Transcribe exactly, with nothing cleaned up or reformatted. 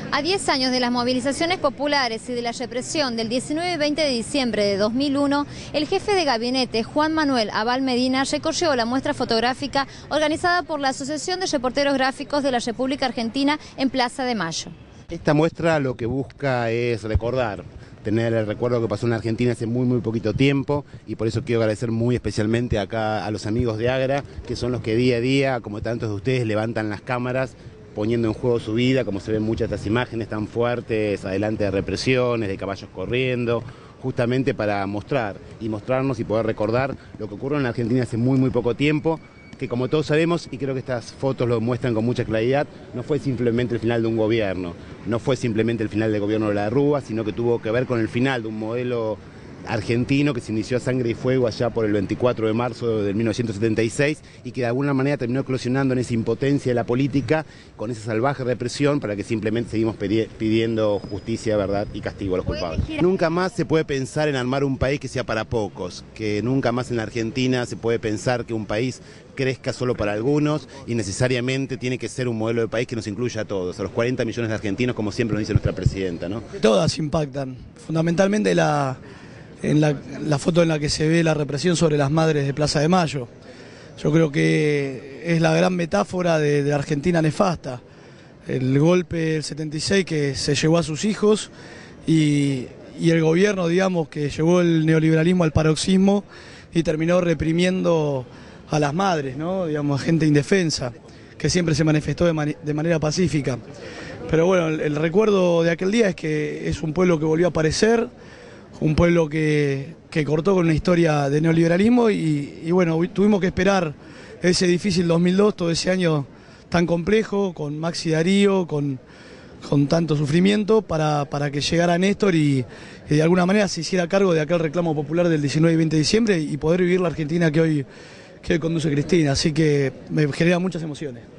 A diez años de las movilizaciones populares y de la represión del diecinueve y veinte de diciembre de dos mil uno, el jefe de gabinete, Juan Manuel Abal Medina, recorrió la muestra fotográfica organizada por la Asociación de Reporteros Gráficos de la República Argentina en Plaza de Mayo. Esta muestra lo que busca es recordar, tener el recuerdo que pasó en Argentina hace muy muy poquito tiempo, y por eso quiero agradecer muy especialmente acá a los amigos de Agra, que son los que día a día, como tantos de ustedes, levantan las cámaras poniendo en juego su vida, como se ven muchas de estas imágenes tan fuertes, adelante de represiones, de caballos corriendo, justamente para mostrar y mostrarnos y poder recordar lo que ocurrió en Argentina hace muy muy poco tiempo, que como todos sabemos, y creo que estas fotos lo muestran con mucha claridad, no fue simplemente el final de un gobierno, no fue simplemente el final del gobierno de la Rúa, sino que tuvo que ver con el final de un modelo argentino que se inició a sangre y fuego allá por el veinticuatro de marzo de mil novecientos setenta y seis y que de alguna manera terminó eclosionando en esa impotencia de la política, con esa salvaje represión, para que simplemente seguimos pidiendo justicia, verdad y castigo a los culpables. Nunca más se puede pensar en armar un país que sea para pocos, que nunca más en la Argentina se puede pensar que un país crezca solo para algunos, y necesariamente tiene que ser un modelo de país que nos incluya a todos, a los cuarenta millones de argentinos, como siempre nos dice nuestra presidenta, ¿no? Todas impactan, fundamentalmente la... en la, la foto en la que se ve la represión sobre las madres de Plaza de Mayo. Yo creo que es la gran metáfora de, de Argentina nefasta. El golpe del setenta y seis que se llevó a sus hijos y, y el gobierno, digamos, que llevó el neoliberalismo al paroxismo y terminó reprimiendo a las madres, ¿no? Digamos, a gente indefensa, que siempre se manifestó de, man de manera pacífica. Pero bueno, el, el recuerdo de aquel día es que es un pueblo que volvió a aparecer, un pueblo que, que cortó con una historia de neoliberalismo y, y bueno, tuvimos que esperar ese difícil dos mil dos, todo ese año tan complejo, con Maxi Darío, con, con tanto sufrimiento, para, para que llegara Néstor y, y de alguna manera se hiciera cargo de aquel reclamo popular del diecinueve y veinte de diciembre y poder vivir la Argentina que hoy, que hoy conduce Cristina. Así que me genera muchas emociones.